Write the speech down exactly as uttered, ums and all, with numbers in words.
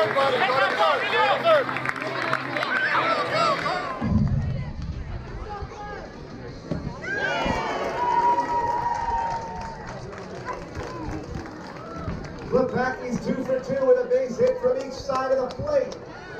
Flip back, he's two for two with a base hit from each side of the plate.